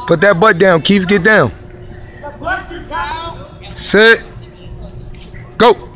Put that butt down, Keith. Get down. Sit. Go.